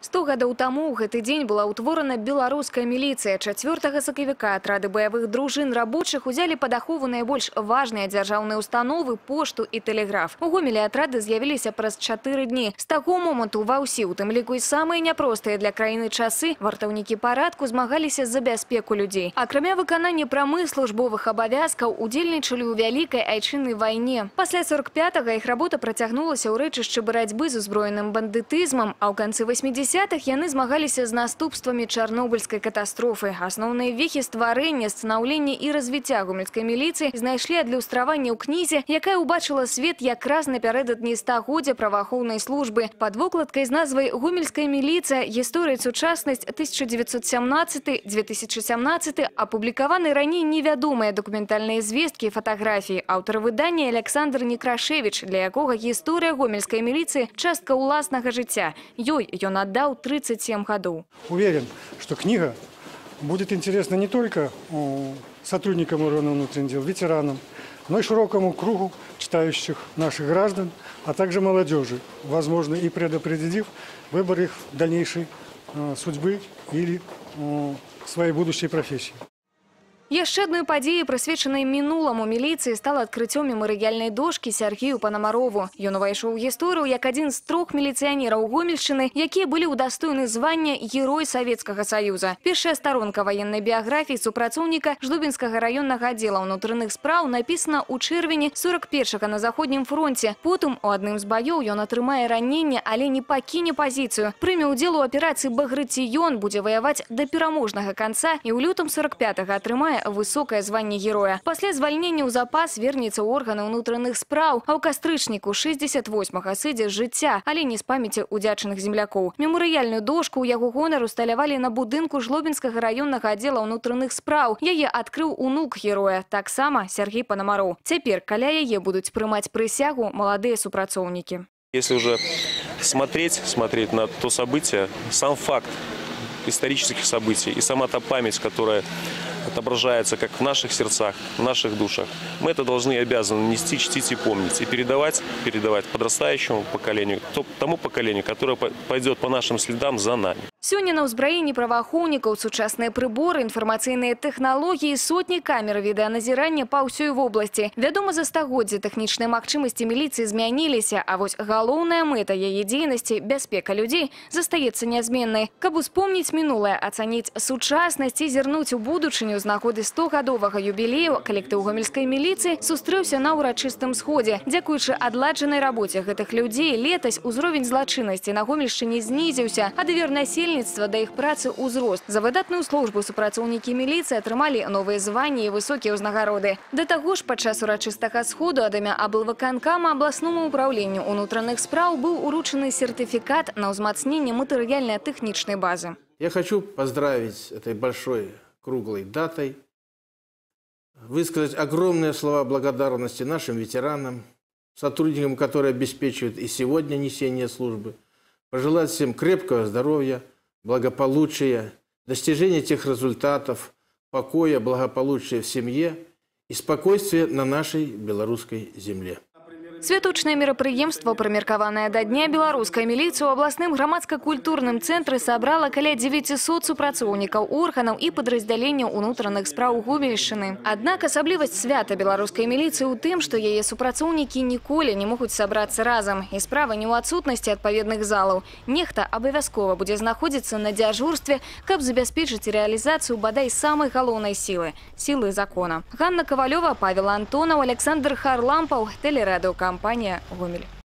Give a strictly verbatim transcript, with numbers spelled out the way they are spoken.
сто гадоў таму ў гэты дзень была ўтворана беларуская міліцыя. чацвёртага сакавіка атрады баявых дружын рабочых узялі пад ахову найбольш важныя дзяржаўныя установы, пошту і тэлеграф. У Гомелі атрады з'явіліся праз чатыры дні. З таго моманту ва ўсі, у тым ліку і самыя няпростыя для краіны часы, вартаўнікі парадку змагаліся за бяспеку людзей. Акрамя выканання прамых службовых абавязкаў, удзельнічалі ў вялікай айчыннай вайне. Пасля сорок пятага іх работа працягнулася ў рэчышчы барацьбы з узброеным бандытызмам, а ў канцы восьмідзесятых яны змагаліся з наступствамі чарнобыльскай катастрофы. Асноўныя вехі стварэння, станаўлення і развіцця гомельскай міліцыі знайшлі адлюстраванне ў кнізе, якая ўбачыла свет якраз напярэдадні стагоддзя праваахоўнай службы. Пад вокладкай з назвай «Гомельская міліцыя. Гісторыя і сучаснасць тысяча дзевяцьсот сямнадцаты — две тысячи сямнадцаты» апублікаваны раней невядомыя дакументальныя звесткі і фатаграфіі. Аўтар выдання Александр Некрашевич, для якога гісторыя гомельскай міліцыі – частка ўласнага жыцця. Ёй ён аддаў тридцать семь годов. Уверен, что книга будет интересна не только сотрудникам органов внутренних дел, ветеранам, но и широкому кругу читающих наших граждан, а также молодежи, возможно, и предопределив выбор их дальнейшей судьбы или своей будущей профессии. Яшчэ адной падзеяй, прысвечанай мінуламу міліцыі, стала адкрыццё мемарыяльнай дошкі Сергею Панамарову. Ён увайшоў у гісторыю як адзін з трох міліцыянераў Гомельшчыны, якія былі ўдастоены звання Герой Савецкага Саюза. Першая старонка ваеннай біяграфіі супрацоўніка Жлобінскага раённага аддзела ўнутраных спраў напісана ў чэрвені сорок першага на заходнім фронце. Потым у адным з баёў ён атрымае раненне, але не пакіне пазіцыю. Прыме ўдзел у аперацыі «Багрыцыён», будзе ваяваць да пераможнага канца і ў лютым сорок пятага атрымае высокое званне героя. Пасля звальнення ў запас вернецца ў органы ўнутраных спраў, а ў кастрычніку шэсцьдзесят восьмага сыдзе з жыцця, але не з памяці удзячаных землякоў. Мемарыяльную дошку ў яго гонар усталявалі на будынку Жлобінскага раённага аддзела ўнутраных спраў. Яе адкрыў унук героя, таксама Сергей Панамаров. Цяпер каля яе будуць прымаць прысягу маладыя супрацоўнікі. Если уже смотреть, смотреть на то событие, сам факт исторических событий и сама та память, которая отображается как в наших сердцах, в наших душах. Мы это должны и обязаны нести, чтить и помнить. И передавать, передавать подрастающему поколению, тому поколению, которое пойдет по нашим следам за нами. Сёння на ўзбраенні праваахоўнікаў сучасныя прыборы, інфармацыйныя тэхналогіі, сотні камер відэаназірання па ўсёй вобласці. Вядома, за стагоддзі тэхнічныя магчымасці міліцыі змяніліся, а вось галоўная мэта яе дзейнасці – бяспека людзей – застаецца нязменнай. Каб успомніць мінулае, ацаніць сучаснасць і зірнуць у будучыню з нагоды стогадовага юбілею, калектыў гомельскай міліцыі сустрэўся на ўрачыстым сходзе. Дзякуючы адладжанай рабоце гэтых людзей, летась узровень злачыннасці на Гомельшчыне знізіўся, а давер насельніцтва да іх працы ўзрост. За выдатную службу супрацоўнікі міліцыі атрымалі новыя званні і высокія ўзнагароды. Да таго ж, падчас урачыстага сходу ад імя аблвыканкама абласному ўпраўленню ўнутраных спраў быў уручаны сертыфікат на ўзмацненне матэрыяльна-тэхнічнай базы. Я хочу поздравить с этой большой круглой датой, высказать огромные слова благодарности нашим ветеранам, сотрудникам, которые обеспечивают и сегодня несение службы, пожелать всем крепкого здоровья, благополучия, достижения тех результатов, покоя, благополучия в семье и спокойствия на нашей белорусской земле. Святочнае мерапрыемства, прымеркаванае да дня беларускай міліцыі, у абласным грамадска-культурным цэнтры сабрала каля дзевяцісот супрацоўнікаў органаў і падраздзяленняў унутраных спраў Гомельшчыны. Аднак асаблівасць свята беларускай міліцыі ў тым, што яе супрацоўнікі ніколі не могуць сабрацца разам. І справа не ў адсутнасці адпаведных залаў. Нехта абавязкова будзе знаходзіцца на дзяжурстве, каб забяспечыць рэалізацыю бадай самай галоўнай сілы – сілы закона. Ганна Ковалёва, Павел Антонов, Александр Харлампаў, Телерадиокомпания «Гомель».